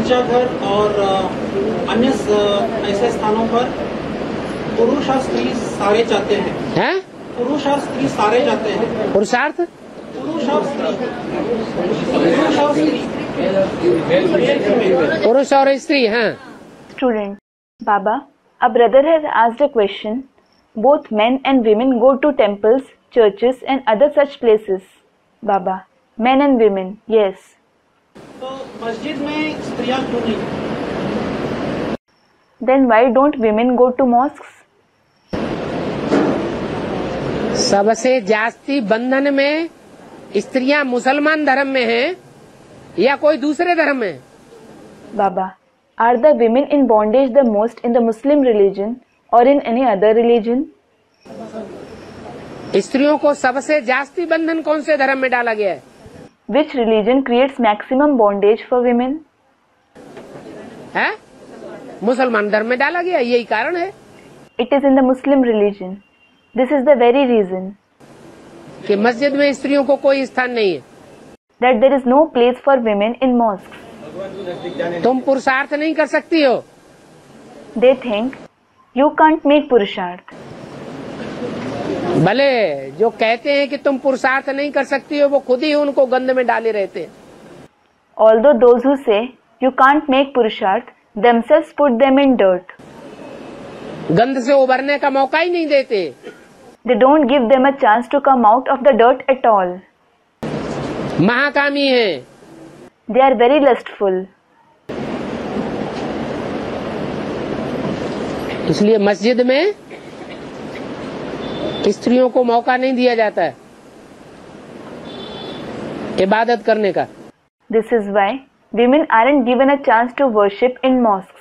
गिरजाघर और अन्य ऐसे स्थानों पर पुरुष और स्त्री सारे जाते हैं। पुरुष और स्त्री सारे जाते हैं। पुरुषार्थ पुरुष और स्त्री, पुरुष और स्त्री, पुरुष और स्त्री। हाँ। Student, Baba, a brother has asked a question. Both men and women go to temples, churches and other such places. Baba, men and women, yes. तो मस्जिद में स्त्रियां क्यों नहीं? Then why don't women go to mosques? सबसे जास्ती बंधन में स्त्रियां मुसलमान धर्म में हैं या कोई दूसरे धर्म में? Baba, are the women in bondage the most in the Muslim religion or in any other religion? स्त्रियों को सबसे जास्ती बंधन कौन से धर्म में डाला गया है? Which religion creates maximum bondage for women? है? मुसलमान धर्म में डाला गया, यही कारण है। It is in the Muslim religion. This is the very reason कि मस्जिद में स्त्रियों को कोई स्थान नहीं है। that there is no place for women in mosques. तुम पुरुषार्थ नहीं कर सकती हो। They think you can't make purusharth. भले जो कहते हैं कि तुम पुरुषार्थ नहीं कर सकती हो वो खुद ही उनको गंध में डाले रहते हैं। Although those who say you can't make purusharth themselves put them in dirt. गंध से उभरने का मौका ही नहीं देते। They don't give them a chance to come out of the dirt at all. महाकामी है। They are very lustful. इसलिए मस्जिद में स्त्रियों को मौका नहीं दिया जाता है इबादत करने का। This is why women aren't given a chance to worship in mosques.